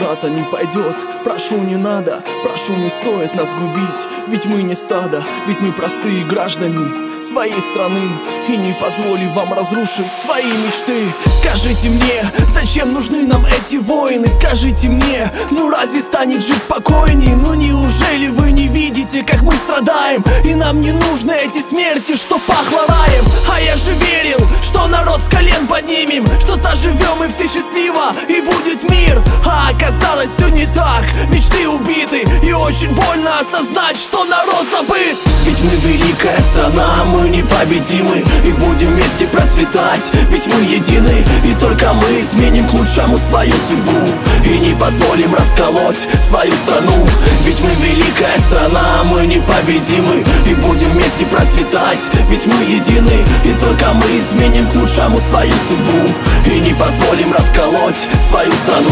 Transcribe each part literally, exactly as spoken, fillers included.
НАТО не пойдет. Прошу, не надо, прошу, не стоит нас губить. Ведь мы не стадо, ведь мы простые граждане своей страны, и не позволим вам разрушить свои мечты. Скажите мне, зачем нужны нам эти войны? Скажите мне, ну разве станет жить спокойней? Ну неужели вы не видите, как мы страдаем? И нам не нужны эти смерти, что пахло раем. А я же верил, что народ с колен поднимем, что заживем и все счастливо, и будет мир. А оказалось все не так, мечты убиты, и очень больно осознать, что народ забыт. Ведь мы великая страна, мы непобедимы, и будем вместе процветать. Ведь мы едины, и только мы изменим к лучшему свою судьбу, и не позволим расколоть свою страну. Ведь мы великая страна, мы непобедимы, и будем вместе процветать. Ведь мы едины, и только мы изменим к лучшему свою судьбу, и не позволим расколоть свою страну.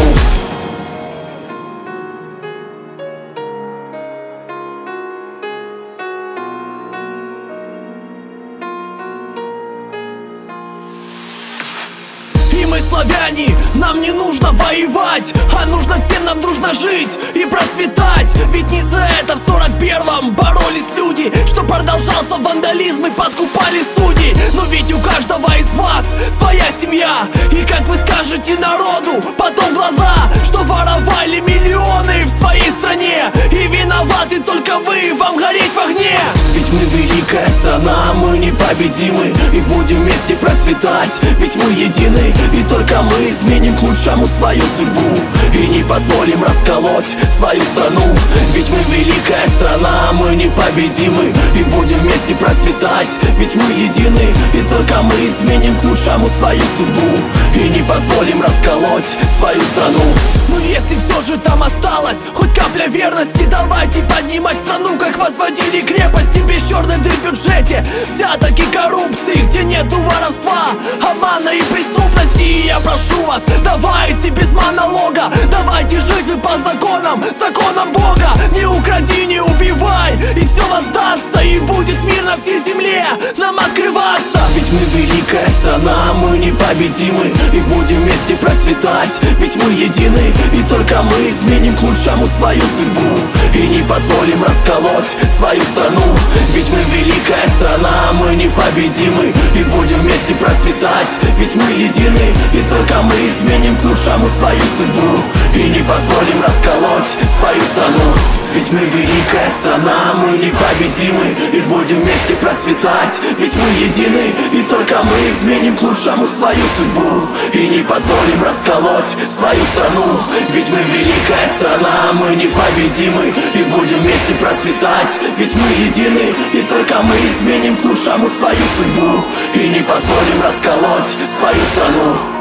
И мы славяне, нам не нужно воевать, а нужно всем нам дружно жить и процветать. Ведь не за это в сорок первом боролись люди, что продолжался вандализм и подкупали судей. Но ведь у каждого из вас своя семья, и как вы скажете народу потом в глаза, что воровали миллионы в своей стране, и виноваты только вы, вам гореть в огне. Ведь мы великая страна, мы непобедимы, и будем вместе процветать. Ведь мы едины, и только мы изменим к лучшему свою судьбу, и не позволим расколоть свою страну. Ведь мы великая страна, мы непобедимы, и будем вместе процветать. Ведь мы едины, и только мы изменим к лучшему свою судьбу, и не позволим расколоть свою страну. Но если все же там осталось хоть капля верности, давайте поднимать страну, как возводили крепости, без черной дыры в бюджете, взяток и коррупции, где нету воровства, обмана и преступности. И я прошу вас, давайте без монолога, давайте жить вы по законам, законам Бога. Не укради, не убивай, и все воздастся, и будет мир на всей земле нам открываться. Ведь мы великая страна, мы непобедимы, и будем вместе процветать. Ведь мы едины, и только мы изменим к лучшему свою судьбу, и не позволим расколоть свою страну. Ведь мы великая страна, мы непобедимы, и будем вместе процветать. Ведь мы едины, и только мы изменим к лучшему свою судьбу, и не позволим расколоть свою страну. Ведь мы великая страна, мы непобедимы, и будем вместе процветать. Ведь мы едины, и только мы изменим к лучшему свою судьбу, и не позволим расколоть свою страну. Ведь мы великая страна, мы непобедимы, и будем вместе процветать. Ведь мы едины, и только мы изменим к лучшему свою судьбу, и не позволим расколоть свою страну.